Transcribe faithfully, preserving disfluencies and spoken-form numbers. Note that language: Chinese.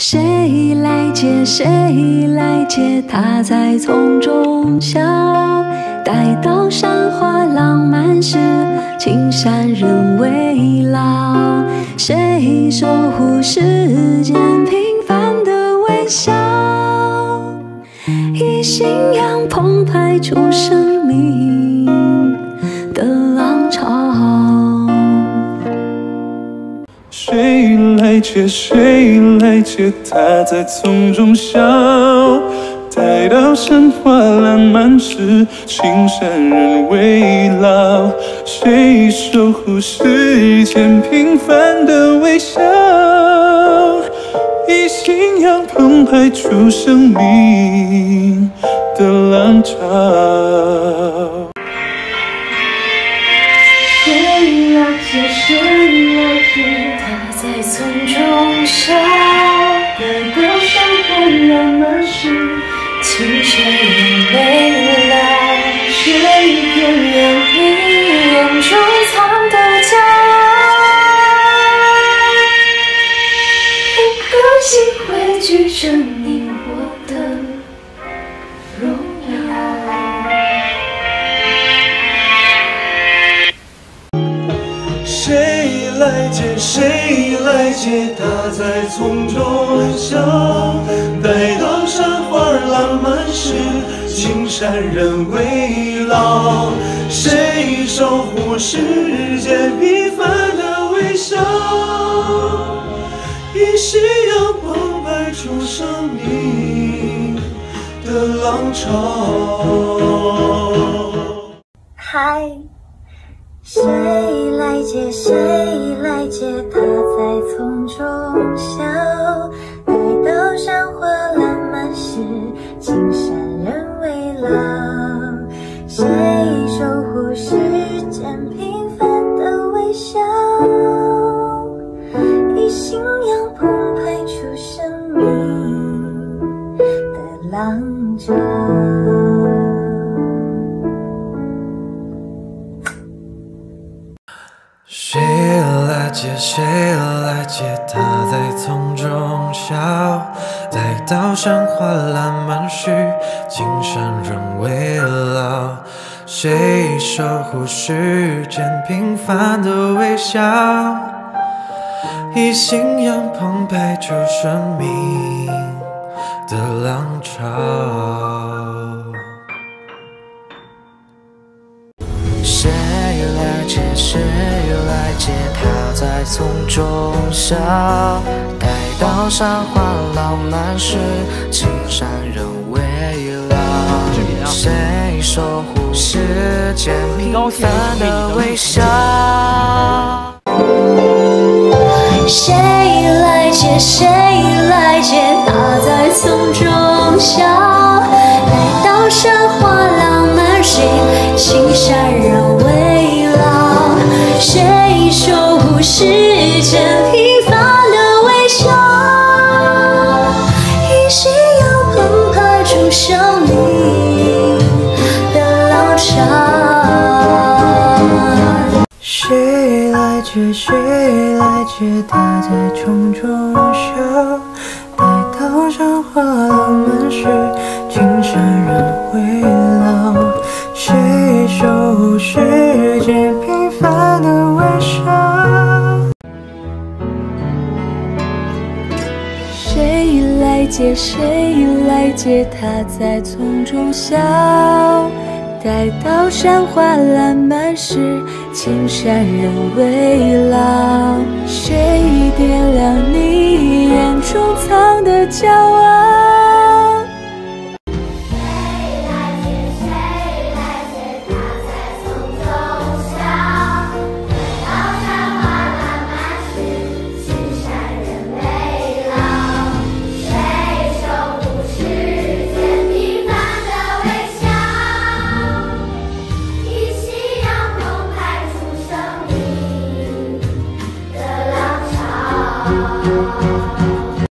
谁来接？谁来接？他在丛中笑。待到山花浪漫时，青山人未老。谁守护世间平凡的微笑？以信仰澎湃出生命的浪潮。 谁来接？谁来接？他在丛中笑。待到山花烂漫时，青山人未老。谁守护世间平凡的微笑？以信仰澎湃出生命的浪潮。 谁来接？谁来接？他在丛中笑。待到山花烂漫时，青山人未老。谁点亮你眼中藏的骄傲？一颗心汇聚着你我的荣耀。 谁来接？谁来接？他在丛中笑。待到山花烂漫时，青山人未老。谁守护世间平凡的微笑？以信仰澎湃出生命的浪潮。 嗨，谁来接？谁来接？他在丛中笑。待到山花烂漫时，青山人未老。谁守护世间平凡的微笑？以信仰澎湃出生命的浪潮。 谁来接？谁来接？他在丛中笑。待到山花烂漫时，青山人未老。谁守护世间平凡的微笑？以信仰澎湃出生命的浪潮。谁来接？谁来接？他在丛中笑。待到山花浪漫时，青山人未老。谁守护世间平凡的微笑？ 谁来接？谁来接？他在丛中笑。待到山花浪漫时，青山人未老。谁守护世间平凡的微笑？以信仰澎湃出生命的浪潮。 谁来接？谁来接？他在丛中笑。待到山花浪漫时，青山人未老。谁守护世间平凡的微笑？ 谁来接？谁来接？他在丛中笑。待到山花烂漫时，青山人未老。谁点亮你眼中藏的骄傲？